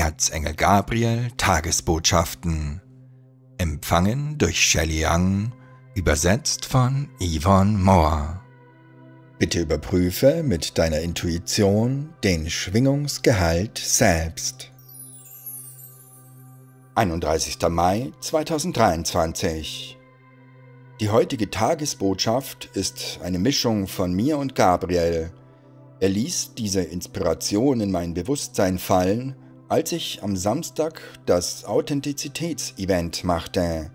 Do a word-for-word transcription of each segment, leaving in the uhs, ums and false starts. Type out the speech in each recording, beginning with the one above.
Erzengel Gabriel Tagesbotschaften. Empfangen durch Shelley Young, übersetzt von Yvonne Moore. Bitte überprüfe mit deiner Intuition den Schwingungsgehalt selbst. einunddreißigster Mai zweitausenddreiundzwanzig. Die heutige Tagesbotschaft ist eine Mischung von mir und Gabriel. Er ließ diese Inspiration in mein Bewusstsein fallen, als ich am Samstag das Authentizitätsevent machte.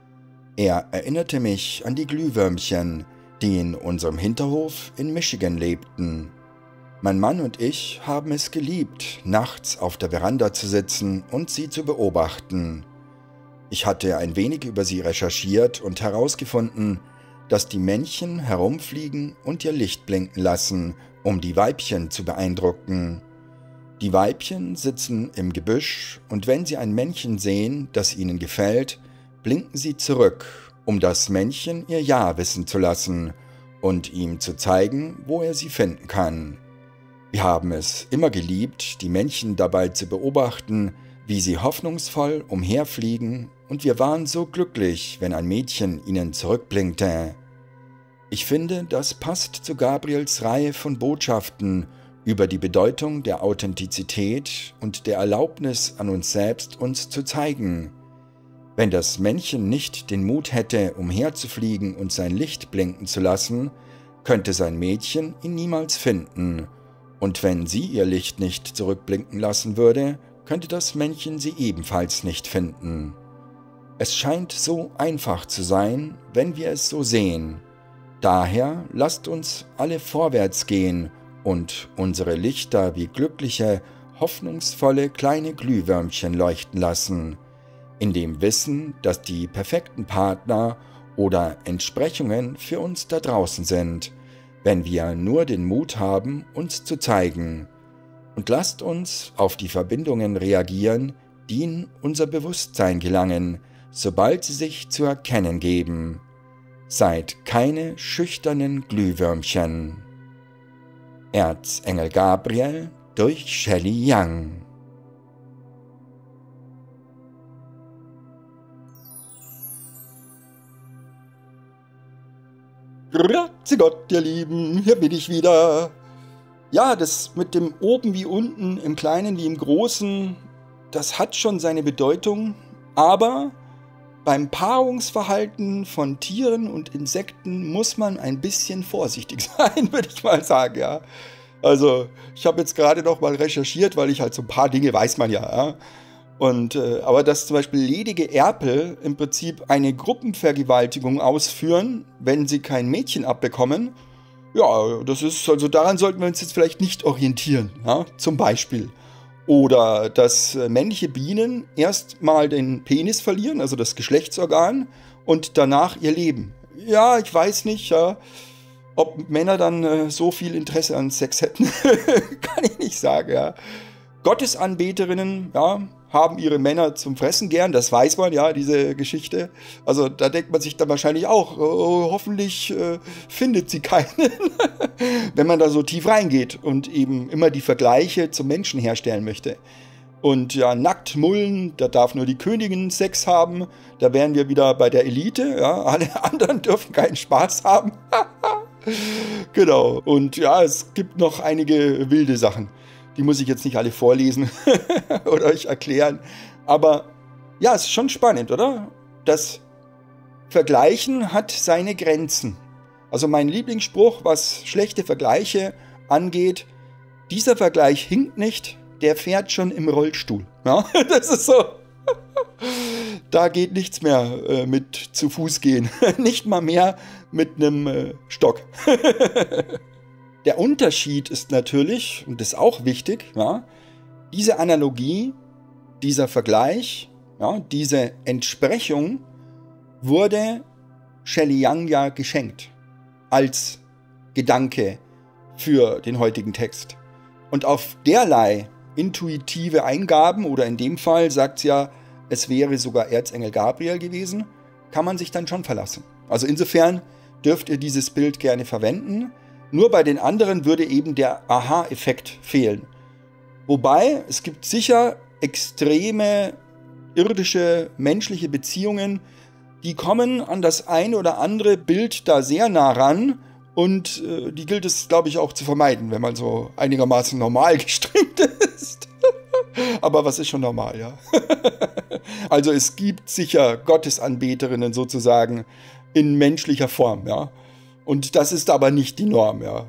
Er erinnerte mich an die Glühwürmchen, die in unserem Hinterhof in Michigan lebten. Mein Mann und ich haben es geliebt, nachts auf der Veranda zu sitzen und sie zu beobachten. Ich hatte ein wenig über sie recherchiert und herausgefunden, dass die Männchen herumfliegen und ihr Licht blinken lassen, um die Weibchen zu beeindrucken. Die Weibchen sitzen im Gebüsch und wenn sie ein Männchen sehen, das ihnen gefällt, blinken sie zurück, um das Männchen ihr Ja wissen zu lassen und ihm zu zeigen, wo er sie finden kann. Wir haben es immer geliebt, die Männchen dabei zu beobachten, wie sie hoffnungsvoll umherfliegen, und wir waren so glücklich, wenn ein Mädchen ihnen zurückblinkte. Ich finde, das passt zu Gabriels Reihe von Botschaften über die Bedeutung der Authentizität und der Erlaubnis an uns selbst, uns zu zeigen. Wenn das Männchen nicht den Mut hätte, umherzufliegen und sein Licht blinken zu lassen, könnte sein Mädchen ihn niemals finden. Und wenn sie ihr Licht nicht zurückblinken lassen würde, könnte das Männchen sie ebenfalls nicht finden. Es scheint so einfach zu sein, wenn wir es so sehen. Daher lasst uns alle vorwärts gehen und unsere Lichter wie glückliche, hoffnungsvolle kleine Glühwürmchen leuchten lassen, in dem Wissen, dass die perfekten Partner oder Entsprechungen für uns da draußen sind, wenn wir nur den Mut haben, uns zu zeigen. Und lasst uns auf die Verbindungen reagieren, die in unser Bewusstsein gelangen, sobald sie sich zu erkennen geben. Seid keine schüchternen Glühwürmchen. Erzengel Gabriel durch Shelley Young. Grüezi Gott, ihr Lieben, hier bin ich wieder. Ja, das mit dem oben wie unten, im Kleinen wie im Großen, das hat schon seine Bedeutung, aber beim Paarungsverhalten von Tieren und Insekten muss man ein bisschen vorsichtig sein, würde ich mal sagen, ja. Also, ich habe jetzt gerade noch mal recherchiert, weil ich halt so ein paar Dinge weiß man ja, ja. Und, äh, aber dass zum Beispiel ledige Erpel im Prinzip eine Gruppenvergewaltigung ausführen, wenn sie kein Mädchen abbekommen, ja, das ist, also daran sollten wir uns jetzt vielleicht nicht orientieren, ja, zum Beispiel. Oder dass männliche Bienen erst mal den Penis verlieren, also das Geschlechtsorgan, und danach ihr Leben. Ja, ich weiß nicht, ja, ob Männer dann äh, so viel Interesse an Sex hätten, kann ich nicht sagen, ja. Gottesanbeterinnen, ja, haben ihre Männer zum Fressen gern, das weiß man, ja, diese Geschichte. Also da denkt man sich dann wahrscheinlich auch, oh, hoffentlich äh, findet sie keinen, wenn man da so tief reingeht und eben immer die Vergleiche zum Menschen herstellen möchte. Und ja, nackt mullen, da darf nur die Königin Sex haben, da wären wir wieder bei der Elite, ja, alle anderen dürfen keinen Spaß haben. Genau, und ja, es gibt noch einige wilde Sachen. Die muss ich jetzt nicht alle vorlesen oder euch erklären. Aber ja, es ist schon spannend, oder? Das Vergleichen hat seine Grenzen. Also mein Lieblingsspruch, was schlechte Vergleiche angeht, dieser Vergleich hinkt nicht, der fährt schon im Rollstuhl. Ja, das ist so. Da geht nichts mehr äh, mit zu Fuß gehen. Nicht mal mehr mit einem äh, Stock. Der Unterschied ist natürlich, und das ist auch wichtig, ja, diese Analogie, dieser Vergleich, ja, diese Entsprechung wurde Shelley Young ja geschenkt als Gedanke für den heutigen Text. Und auf derlei intuitive Eingaben, oder in dem Fall sagt sie ja, es wäre sogar Erzengel Gabriel gewesen, kann man sich dann schon verlassen. Also insofern dürft ihr dieses Bild gerne verwenden. Nur bei den anderen würde eben der Aha-Effekt fehlen. Wobei, es gibt sicher extreme irdische, menschliche Beziehungen, die kommen an das eine oder andere Bild da sehr nah ran und äh, die gilt es, glaube ich, auch zu vermeiden, wenn man so einigermaßen normal gestrickt ist. Aber was ist schon normal, ja? Also es gibt sicher Gottesanbeterinnen sozusagen in menschlicher Form, ja. Und das ist aber nicht die Norm, ja.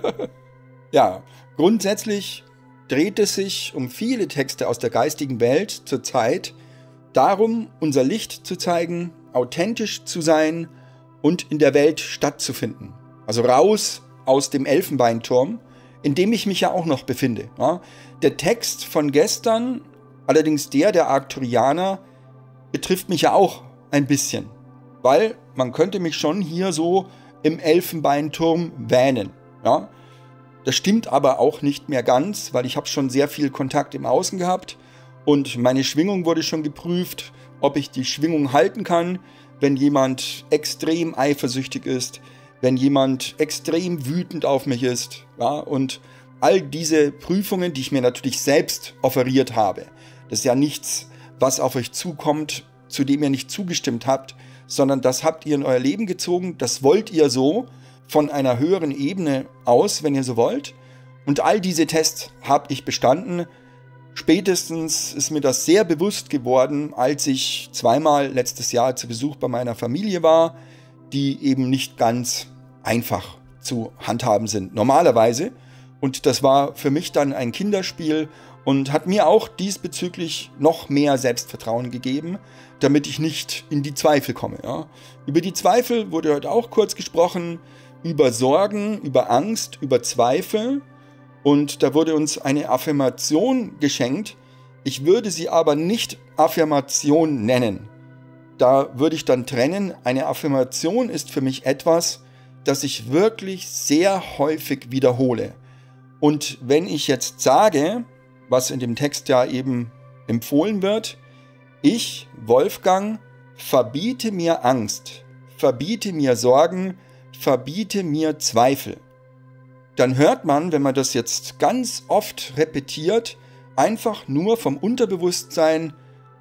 Ja, grundsätzlich dreht es sich um viele Texte aus der geistigen Welt zur Zeit darum, unser Licht zu zeigen, authentisch zu sein und in der Welt stattzufinden. Also raus aus dem Elfenbeinturm, in dem ich mich ja auch noch befinde. Ja. Der Text von gestern, allerdings der der Arcturianer, betrifft mich ja auch ein bisschen, weil man könnte mich schon hier so im Elfenbeinturm wähnen. Ja. Das stimmt aber auch nicht mehr ganz, weil ich habe schon sehr viel Kontakt im Außen gehabt und meine Schwingung wurde schon geprüft, ob ich die Schwingung halten kann, wenn jemand extrem eifersüchtig ist, wenn jemand extrem wütend auf mich ist, ja, und all diese Prüfungen, die ich mir natürlich selbst offeriert habe. Das ist ja nichts, was auf euch zukommt, zu dem ihr nicht zugestimmt habt, sondern das habt ihr in euer Leben gezogen, das wollt ihr so von einer höheren Ebene aus, wenn ihr so wollt. Und all diese Tests habe ich bestanden. Spätestens ist mir das sehr bewusst geworden, als ich zweimal letztes Jahr zu Besuch bei meiner Familie war, die eben nicht ganz einfach zu handhaben sind, normalerweise. Und das war für mich dann ein Kinderspiel und hat mir auch diesbezüglich noch mehr Selbstvertrauen gegeben, damit ich nicht in die Zweifel komme. Ja. Über die Zweifel wurde heute auch kurz gesprochen, über Sorgen, über Angst, über Zweifel. Und da wurde uns eine Affirmation geschenkt. Ich würde sie aber nicht Affirmation nennen. Da würde ich dann trennen. Eine Affirmation ist für mich etwas, das ich wirklich sehr häufig wiederhole. Und wenn ich jetzt sage, was in dem Text ja eben empfohlen wird, ich, Wolfgang, verbiete mir Angst, verbiete mir Sorgen, verbiete mir Zweifel. Dann hört man, wenn man das jetzt ganz oft repetiert, einfach nur vom Unterbewusstsein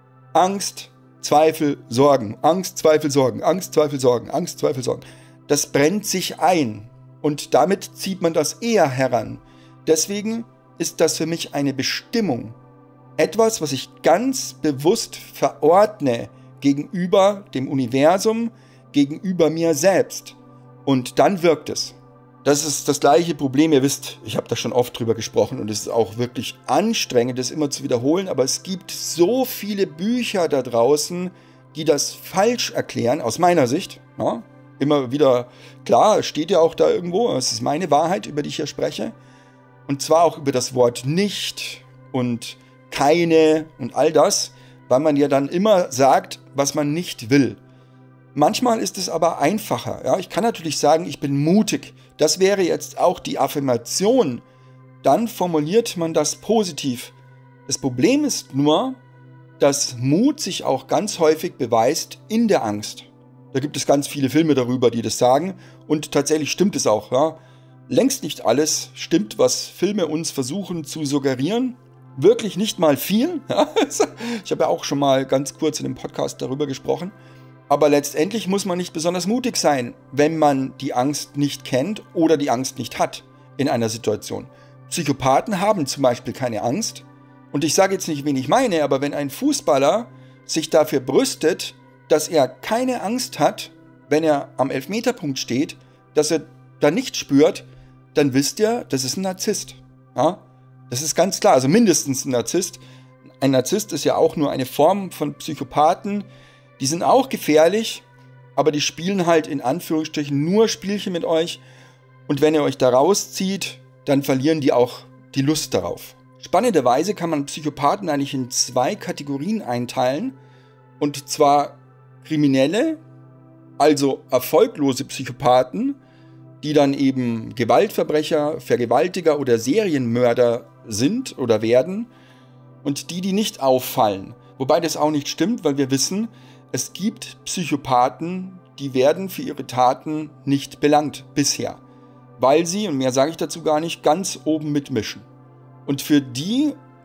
Angst, Zweifel, Sorgen, Angst, Zweifel, Sorgen, Angst, Zweifel, Sorgen, Angst, Zweifel, Sorgen. Das brennt sich ein und damit zieht man das eher heran. Deswegen ist das für mich eine Bestimmung. Etwas, was ich ganz bewusst verordne gegenüber dem Universum, gegenüber mir selbst. Und dann wirkt es. Das ist das gleiche Problem. Ihr wisst, ich habe da schon oft drüber gesprochen und es ist auch wirklich anstrengend, das immer zu wiederholen. Aber es gibt so viele Bücher da draußen, die das falsch erklären, aus meiner Sicht. Ja, immer wieder, klar, steht ja auch da irgendwo, es ist meine Wahrheit, über die ich hier spreche. Und zwar auch über das Wort nicht und keine und all das, weil man ja dann immer sagt, was man nicht will. Manchmal ist es aber einfacher. Ja? Ich kann natürlich sagen, ich bin mutig. Das wäre jetzt auch die Affirmation. Dann formuliert man das positiv. Das Problem ist nur, dass Mut sich auch ganz häufig beweist in der Angst. Da gibt es ganz viele Filme darüber, die das sagen. Und tatsächlich stimmt es auch. Ja? Längst nicht alles stimmt, was Filme uns versuchen zu suggerieren. Wirklich nicht mal viel. Ja? Ich habe ja auch schon mal ganz kurz in einem Podcast darüber gesprochen. Aber letztendlich muss man nicht besonders mutig sein, wenn man die Angst nicht kennt oder die Angst nicht hat in einer Situation. Psychopathen haben zum Beispiel keine Angst. Und ich sage jetzt nicht, wen ich meine, aber wenn ein Fußballer sich dafür brüstet, dass er keine Angst hat, wenn er am Elfmeterpunkt steht, dass er da nicht spürt, dann wisst ihr, das ist ein Narzisst. Ja? Das ist ganz klar, also mindestens ein Narzisst. Ein Narzisst ist ja auch nur eine Form von Psychopathen. Die sind auch gefährlich, aber die spielen halt in Anführungsstrichen nur Spielchen mit euch. Und wenn ihr euch da rauszieht, dann verlieren die auch die Lust darauf. Spannenderweise kann man Psychopathen eigentlich in zwei Kategorien einteilen. Und zwar Kriminelle, also erfolglose Psychopathen, die dann eben Gewaltverbrecher, Vergewaltiger oder Serienmörder sind oder werden. Und die, die nicht auffallen. Wobei das auch nicht stimmt, weil wir wissen, es gibt Psychopathen, die werden für ihre Taten nicht belangt bisher. Weil sie, und mehr sage ich dazu gar nicht, ganz oben mitmischen. Und für die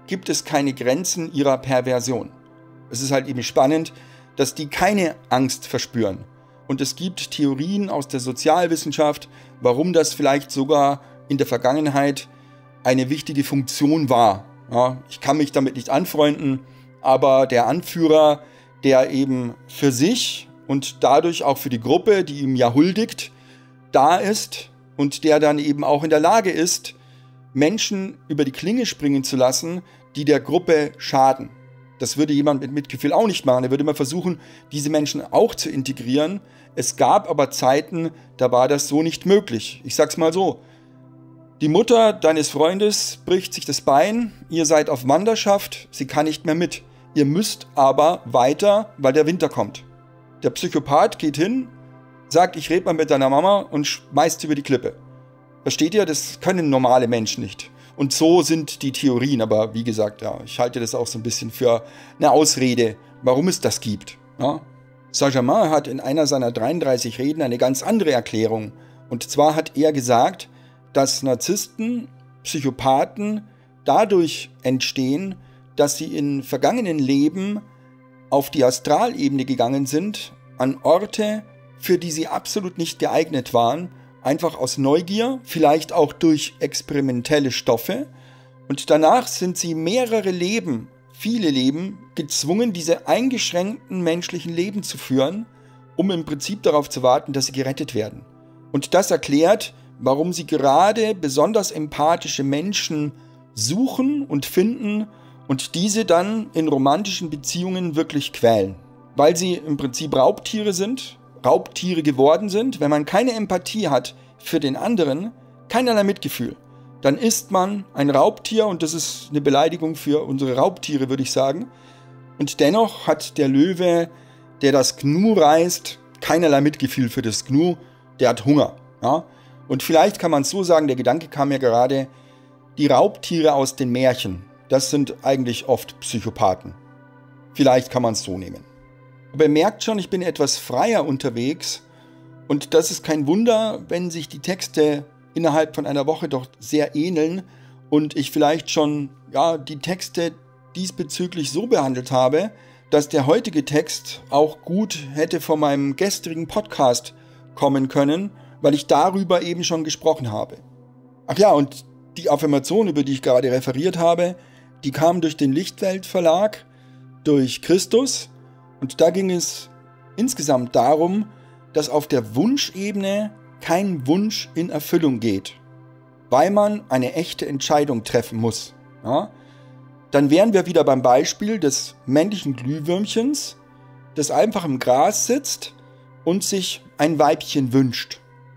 gibt es keine Grenzen ihrer Perversion. Es ist halt eben spannend, dass die keine Angst verspüren. Und es gibt Theorien aus der Sozialwissenschaft, warum das vielleicht sogar in der Vergangenheit eine wichtige Funktion war. Ja, ich kann mich damit nicht anfreunden, aber der Anführer, der eben für sich und dadurch auch für die Gruppe, die ihm ja huldigt, da ist und der dann eben auch in der Lage ist, Menschen über die Klinge springen zu lassen, die der Gruppe schaden. Das würde jemand mit Mitgefühl auch nicht machen. Er würde immer versuchen, diese Menschen auch zu integrieren. Es gab aber Zeiten, da war das so nicht möglich. Ich sag's mal so. Die Mutter deines Freundes bricht sich das Bein, ihr seid auf Wanderschaft, sie kann nicht mehr mit. Ihr müsst aber weiter, weil der Winter kommt. Der Psychopath geht hin, sagt, ich rede mal mit deiner Mama und schmeißt sie über die Klippe. Versteht ihr? Das können normale Menschen nicht. Und so sind die Theorien, aber wie gesagt, ja, ich halte das auch so ein bisschen für eine Ausrede, warum es das gibt. Ja? Saint-Germain hat in einer seiner dreiunddreißig Reden eine ganz andere Erklärung. Und zwar hat er gesagt, dass Narzissten, Psychopathen dadurch entstehen, dass sie in vergangenen Leben auf die Astralebene gegangen sind, an Orte, für die sie absolut nicht geeignet waren, einfach aus Neugier, vielleicht auch durch experimentelle Stoffe. Und danach sind sie mehrere Leben, viele Leben, gezwungen, diese eingeschränkten menschlichen Leben zu führen, um im Prinzip darauf zu warten, dass sie gerettet werden. Und das erklärt, warum sie gerade besonders empathische Menschen suchen und finden und diese dann in romantischen Beziehungen wirklich quälen. Weil sie im Prinzip Raubtiere sind, Raubtiere geworden sind. Wenn man keine Empathie hat für den anderen, keinerlei Mitgefühl, dann ist man ein Raubtier und das ist eine Beleidigung für unsere Raubtiere, würde ich sagen. Und dennoch hat der Löwe, der das Gnu reißt, keinerlei Mitgefühl für das Gnu, der hat Hunger. Ja? Und vielleicht kann man es so sagen, der Gedanke kam mir gerade, die Raubtiere aus den Märchen, das sind eigentlich oft Psychopathen. Vielleicht kann man es so nehmen. Aber ihr merkt schon, ich bin etwas freier unterwegs und das ist kein Wunder, wenn sich die Texte innerhalb von einer Woche doch sehr ähneln und ich vielleicht schon ja, die Texte diesbezüglich so behandelt habe, dass der heutige Text auch gut hätte von meinem gestrigen Podcast kommen können, weil ich darüber eben schon gesprochen habe. Ach ja, und die Affirmation, über die ich gerade referiert habe, die kam durch den Lichtwelt Verlag, durch Christus. Und da ging es insgesamt darum, dass auf der Wunschebene kein Wunsch in Erfüllung geht, weil man eine echte Entscheidung treffen muss. Ja? Dann wären wir wieder beim Beispiel des männlichen Glühwürmchens, das einfach im Gras sitzt und sich ein Weibchen wünscht.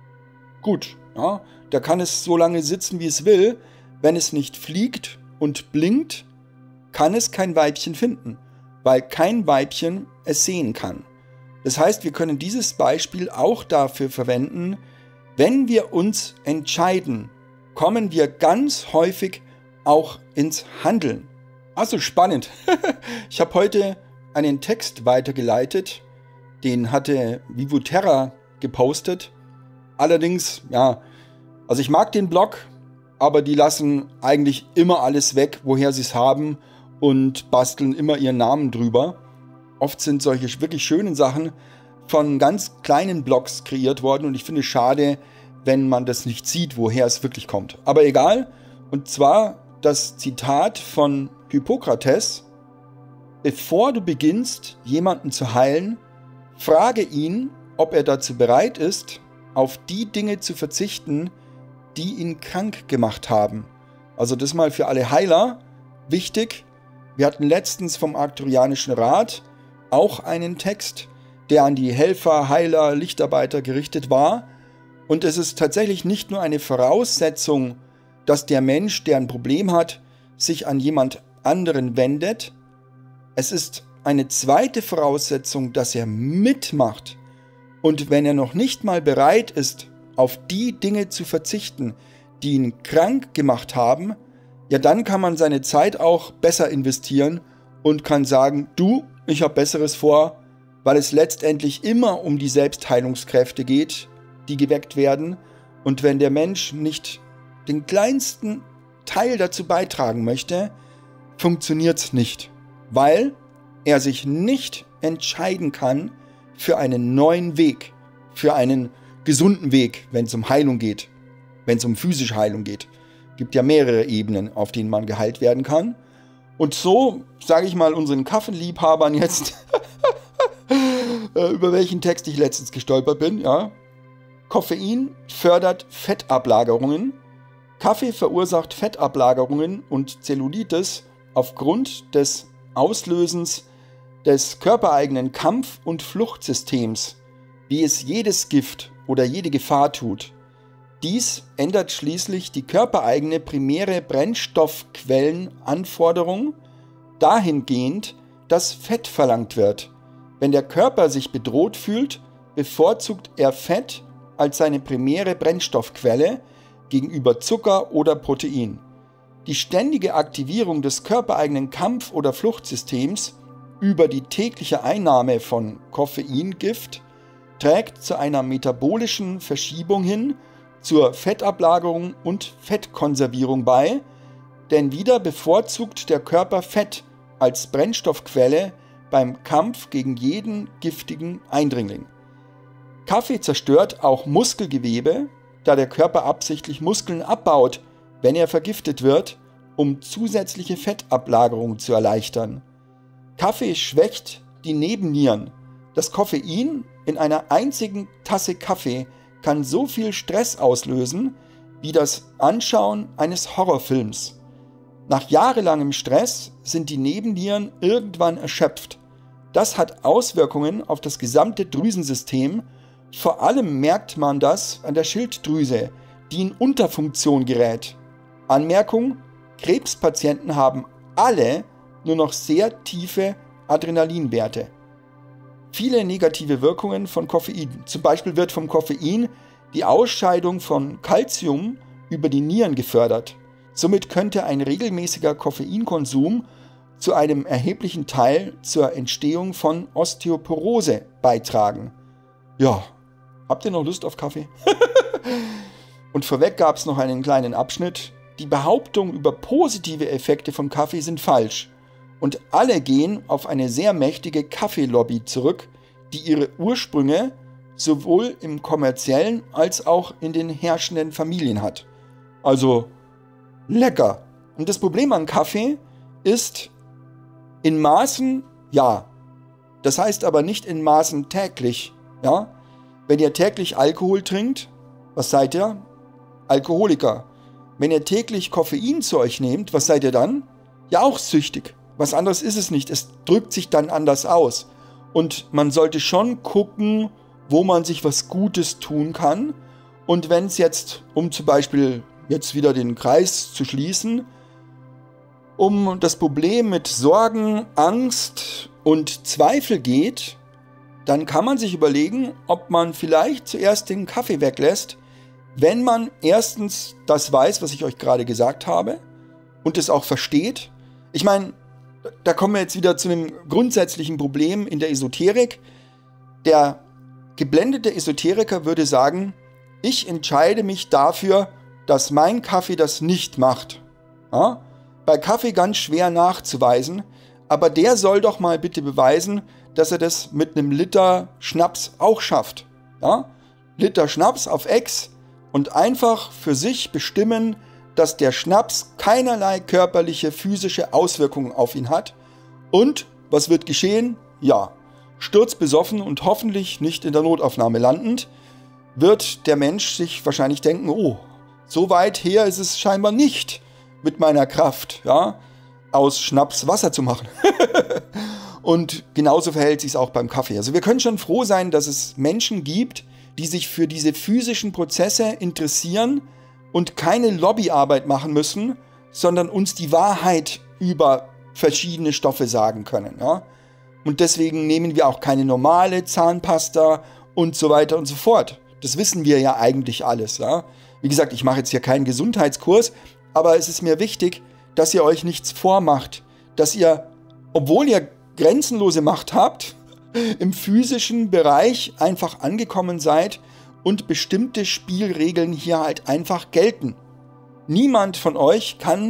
Gut, ja, da kann es so lange sitzen, wie es will. Wenn es nicht fliegt und blinkt, kann es kein Weibchen finden, weil kein Weibchen es sehen kann. Das heißt, wir können dieses Beispiel auch dafür verwenden, wenn wir uns entscheiden, kommen wir ganz häufig auch ins Handeln. Also spannend. Ich habe heute einen Text weitergeleitet, den hatte Vivoterra gepostet. Allerdings, ja, also ich mag den Blog, aber die lassen eigentlich immer alles weg, woher sie es haben und basteln immer ihren Namen drüber. Oft sind solche wirklich schönen Sachen von ganz kleinen Blogs kreiert worden und ich finde es schade, wenn man das nicht sieht, woher es wirklich kommt. Aber egal, und zwar das Zitat von Hippokrates: Bevor du beginnst, jemanden zu heilen, frage ihn, ob er dazu bereit ist, auf die Dinge zu verzichten, die ihn krank gemacht haben. Also das mal für alle Heiler wichtig. Wir hatten letztens vom Arcturianischen Rat auch einen Text, der an die Helfer, Heiler, Lichtarbeiter gerichtet war. Und es ist tatsächlich nicht nur eine Voraussetzung, dass der Mensch, der ein Problem hat, sich an jemand anderen wendet. Es ist eine zweite Voraussetzung, dass er mitmacht. Und wenn er noch nicht mal bereit ist, auf die Dinge zu verzichten, die ihn krank gemacht haben, ja, dann kann man seine Zeit auch besser investieren und kann sagen, du, ich habe Besseres vor, weil es letztendlich immer um die Selbstheilungskräfte geht, die geweckt werden. Und wenn der Mensch nicht den kleinsten Teil dazu beitragen möchte, funktioniert es nicht, weil er sich nicht entscheiden kann für einen neuen Weg, für einen gesunden Weg, wenn es um Heilung geht, wenn es um physische Heilung geht. Es gibt ja mehrere Ebenen, auf denen man geheilt werden kann. Und so, sage ich mal, unseren Kaffeeliebhabern jetzt, über welchen Text ich letztens gestolpert bin, ja. Koffein fördert Fettablagerungen. Kaffee verursacht Fettablagerungen und Zellulitis aufgrund des Auslösens des körpereigenen Kampf- und Fluchtsystems, wie es jedes Gift oder jede Gefahr tut. Dies ändert schließlich die körpereigene primäre Brennstoffquellenanforderung dahingehend, dass Fett verlangt wird. Wenn der Körper sich bedroht fühlt, bevorzugt er Fett als seine primäre Brennstoffquelle gegenüber Zucker oder Protein. Die ständige Aktivierung des körpereigenen Kampf- oder Fluchtsystems über die tägliche Einnahme von Koffeingift trägt zu einer metabolischen Verschiebung hin, zur Fettablagerung und Fettkonservierung bei, denn wieder bevorzugt der Körper Fett als Brennstoffquelle beim Kampf gegen jeden giftigen Eindringling. Kaffee zerstört auch Muskelgewebe, da der Körper absichtlich Muskeln abbaut, wenn er vergiftet wird, um zusätzliche Fettablagerung zu erleichtern. Kaffee schwächt die Nebennieren. Das Koffein in einer einzigen Tasse Kaffee kann so viel Stress auslösen, wie das Anschauen eines Horrorfilms. Nach jahrelangem Stress sind die Nebennieren irgendwann erschöpft. Das hat Auswirkungen auf das gesamte Drüsensystem. Vor allem merkt man das an der Schilddrüse, die in Unterfunktion gerät. Anmerkung: Krebspatienten haben alle nur noch sehr tiefe Adrenalinwerte. Viele negative Wirkungen von Koffein. Zum Beispiel wird vom Koffein die Ausscheidung von Calcium über die Nieren gefördert. Somit könnte ein regelmäßiger Koffeinkonsum zu einem erheblichen Teil zur Entstehung von Osteoporose beitragen. Ja, habt ihr noch Lust auf Kaffee? Und vorweg gab es noch einen kleinen Abschnitt. Die Behauptungen über positive Effekte von Kaffee sind falsch. Und alle gehen auf eine sehr mächtige Kaffeelobby zurück, die ihre Ursprünge sowohl im kommerziellen als auch in den herrschenden Familien hat. Also lecker. Und das Problem an Kaffee ist in Maßen, ja. Das heißt aber nicht in Maßen täglich, ja. Wenn ihr täglich Alkohol trinkt, was seid ihr? Alkoholiker. Wenn ihr täglich Koffein zu euch nehmt, was seid ihr dann? Ja, auch süchtig. Was anderes ist es nicht. Es drückt sich dann anders aus. Und man sollte schon gucken, wo man sich was Gutes tun kann. Und wenn es jetzt, um zum Beispiel jetzt wieder den Kreis zu schließen, um das Problem mit Sorgen, Angst und Zweifel geht, dann kann man sich überlegen, ob man vielleicht zuerst den Kaffee weglässt, wenn man erstens das weiß, was ich euch gerade gesagt habe und es auch versteht. Ich meine, da kommen wir jetzt wieder zu einem grundsätzlichen Problem in der Esoterik. Der geblendete Esoteriker würde sagen, ich entscheide mich dafür, dass mein Kaffee das nicht macht. Ja? Bei Kaffee ganz schwer nachzuweisen, aber der soll doch mal bitte beweisen, dass er das mit einem Liter Schnaps auch schafft. Ja? Liter Schnaps auf Ex und einfach für sich bestimmen, dass der Schnaps keinerlei körperliche, physische Auswirkungen auf ihn hat. Und was wird geschehen? Ja, sturzbesoffen und hoffentlich nicht in der Notaufnahme landend, wird der Mensch sich wahrscheinlich denken, oh, so weit her ist es scheinbar nicht mit meiner Kraft, ja, aus Schnaps Wasser zu machen. Und genauso verhält sich es auch beim Kaffee. Also wir können schon froh sein, dass es Menschen gibt, die sich für diese physischen Prozesse interessieren und keine Lobbyarbeit machen müssen, sondern uns die Wahrheit über verschiedene Stoffe sagen können. Ja? Und deswegen nehmen wir auch keine normale Zahnpasta und so weiter und so fort. Das wissen wir ja eigentlich alles. Ja? Wie gesagt, ich mache jetzt hier keinen Gesundheitskurs, aber es ist mir wichtig, dass ihr euch nichts vormacht, dass ihr, obwohl ihr grenzenlose Macht habt, im physischen Bereich einfach angekommen seid und bestimmte Spielregeln hier halt einfach gelten. Niemand von euch kann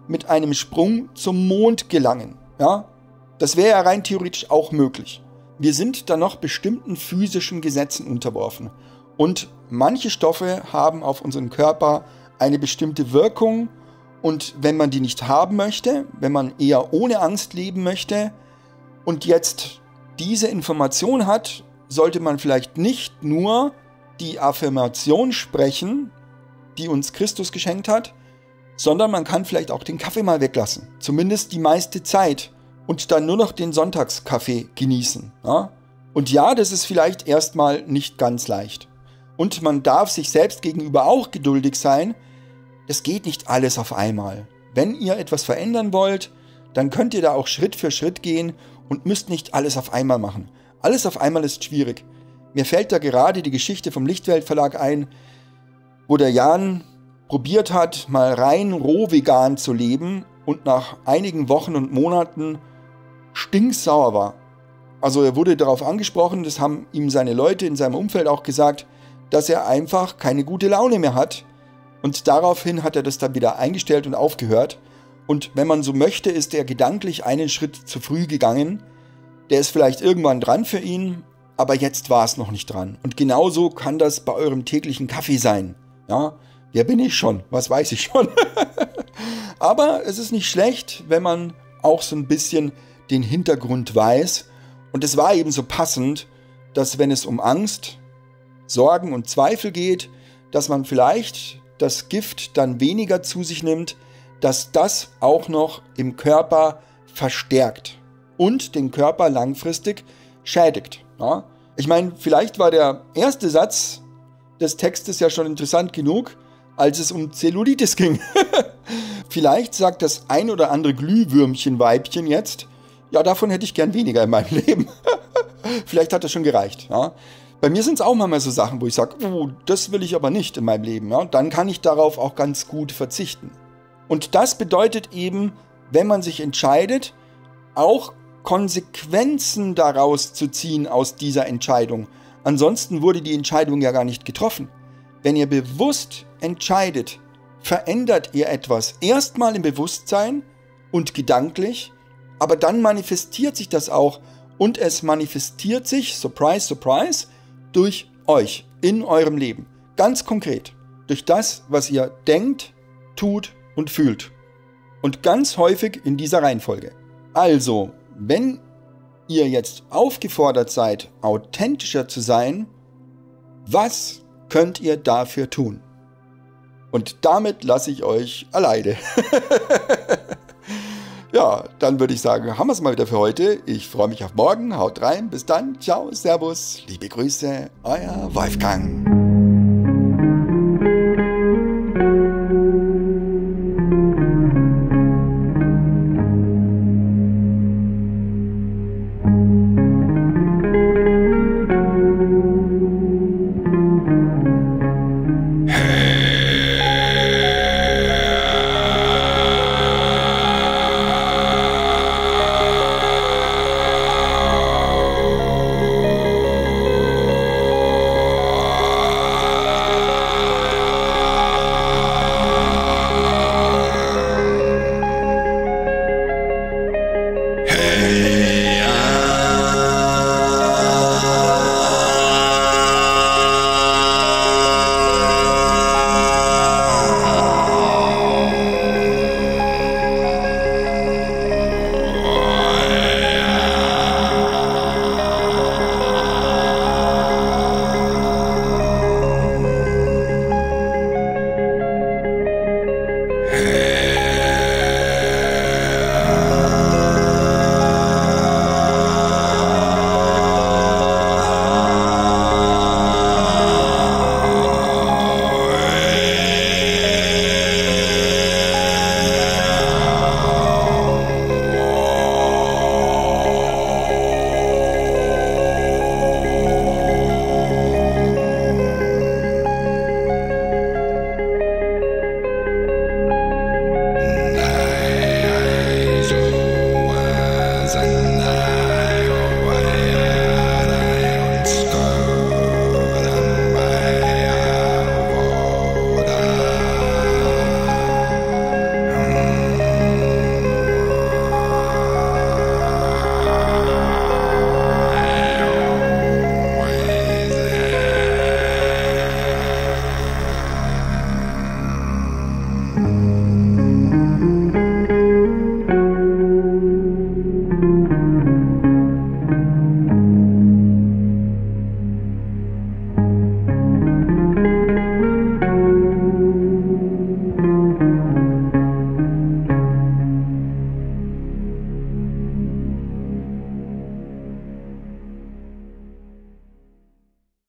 mit einem Sprung zum Mond gelangen. Ja? Das wäre ja rein theoretisch auch möglich. Wir sind dann noch bestimmten physischen Gesetzen unterworfen. Und manche Stoffe haben auf unseren Körper eine bestimmte Wirkung. Und wenn man die nicht haben möchte, wenn man eher ohne Angst leben möchte und jetzt diese Information hat, sollte man vielleicht nicht nur die Affirmation sprechen, die uns Christus geschenkt hat, sondern man kann vielleicht auch den Kaffee mal weglassen. Zumindest die meiste Zeit. Und dann nur noch den Sonntagskaffee genießen. Ja? Und ja, das ist vielleicht erstmal nicht ganz leicht. Und man darf sich selbst gegenüber auch geduldig sein. Es geht nicht alles auf einmal. Wenn ihr etwas verändern wollt, dann könnt ihr da auch Schritt für Schritt gehen und müsst nicht alles auf einmal machen. Alles auf einmal ist schwierig. Mir fällt da gerade die Geschichte vom Lichtwelt Verlag ein, wo der Jan probiert hat, mal rein roh vegan zu leben und nach einigen Wochen und Monaten stinksauer war. Also er wurde darauf angesprochen, das haben ihm seine Leute in seinem Umfeld auch gesagt, dass er einfach keine gute Laune mehr hat. Und daraufhin hat er das dann wieder eingestellt und aufgehört. Und wenn man so möchte, ist er gedanklich einen Schritt zu früh gegangen. Der ist vielleicht irgendwann dran für ihn, aber jetzt war es noch nicht dran. Und genauso kann das bei eurem täglichen Kaffee sein. Ja, wer bin ich schon? Was weiß ich schon? Aber es ist nicht schlecht, wenn man auch so ein bisschen den Hintergrund weiß. Und es war eben so passend, dass wenn es um Angst, Sorgen und Zweifel geht, dass man vielleicht das Gift dann weniger zu sich nimmt, dass das auch noch im Körper verstärkt und den Körper langfristig schädigt. Ja? Ich meine, vielleicht war der erste Satz des Textes ja schon interessant genug, als es um Zellulitis ging. Vielleicht sagt das ein oder andere Glühwürmchen-Weibchen jetzt, ja, davon hätte ich gern weniger in meinem Leben. Vielleicht hat das schon gereicht. Ja? Bei mir sind es auch manchmal so Sachen, wo ich sage, oh, das will ich aber nicht in meinem Leben. Ja? Dann kann ich darauf auch ganz gut verzichten. Und das bedeutet eben, wenn man sich entscheidet, auch Konsequenzen daraus zu ziehen aus dieser Entscheidung. Ansonsten wurde die Entscheidung ja gar nicht getroffen. Wenn ihr bewusst entscheidet, verändert ihr etwas. Erstmal im Bewusstsein und gedanklich, aber dann manifestiert sich das auch und es manifestiert sich, surprise, surprise, durch euch in eurem Leben. Ganz konkret. Durch das, was ihr denkt, tut und fühlt. Und ganz häufig in dieser Reihenfolge. Also, wenn ihr jetzt aufgefordert seid, authentischer zu sein, was könnt ihr dafür tun? Und damit lasse ich euch alleine. Ja, dann würde ich sagen, haben wir es mal wieder für heute. Ich freue mich auf morgen. Haut rein. Bis dann. Ciao. Servus. Liebe Grüße. Euer Wolfgang.